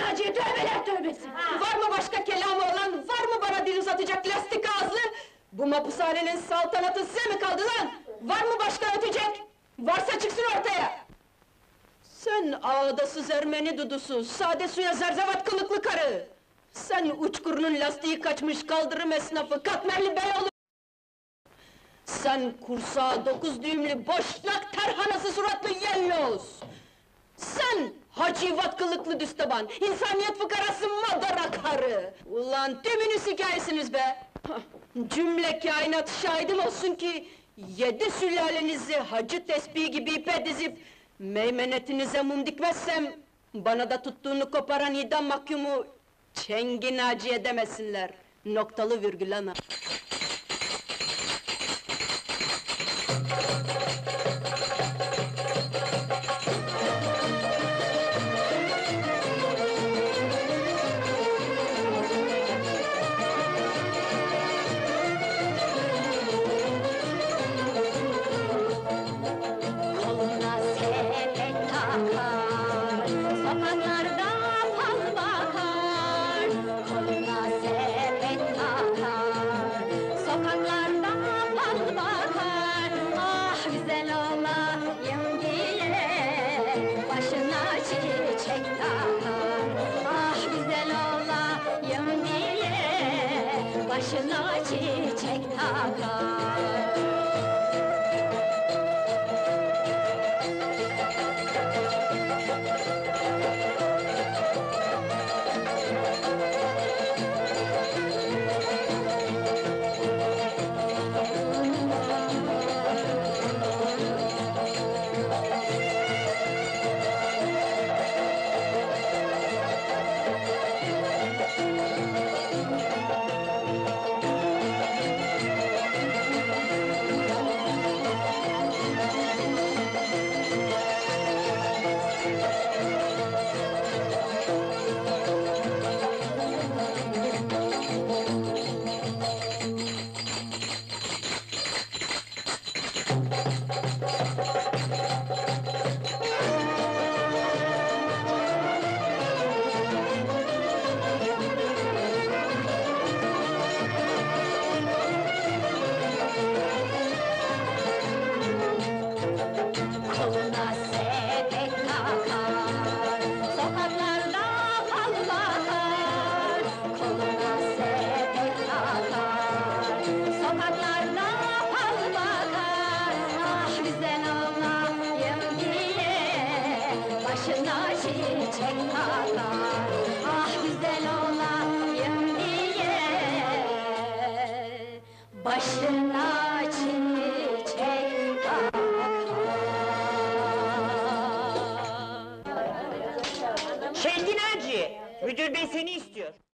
Naciye, tövbeler tövbesi! Var mı başka kelamı olan, var mı bana dil uzatacak lastik ağızlı? Bu mapushanenin saltanatı size mi kaldı lan? Var mı başka ötecek? Varsa çıksın ortaya! Sen ağdasız Ermeni dudusu, sade suya zerzevat kılıklı karı! Sen uçkurunun lastiği kaçmış kaldırım esnafı, Katmerli Beyoğlu! Sen kursağı 9 düğümlü boşnak terhanası suratlı yelloz! Sen hacivat kılıklı düsteban, insaniyet fıkarası madara karı! Ulan tümünüz hikâyesiniz be! Cümle kainat şahidim olsun ki, 7 sülalenizi hacı tesbih gibi ipe dizip, meymenetinize mum dikmezsem, bana da tuttuğunu koparan idam mahkumu, Çengi Naciye demesinler, noktalı virgül ana! Koluna sepet takar, sokaklarda fal bakar. Koluna sepet takar, sokaklarda fal bakar. Ah güzel olayım diye, başına çiçek takar. Ah güzel olayım diye, başına çiçek takar. Koluna sepet takar, sokaklarda fal bakar. Koluna sepet takar, sokaklarda fal bakar. Ah güzel olayım diye, başına çiçek takar. Ah güzel olayım diye, başına çiçek takar. Şengin Naciye, müdür bey seni istiyor.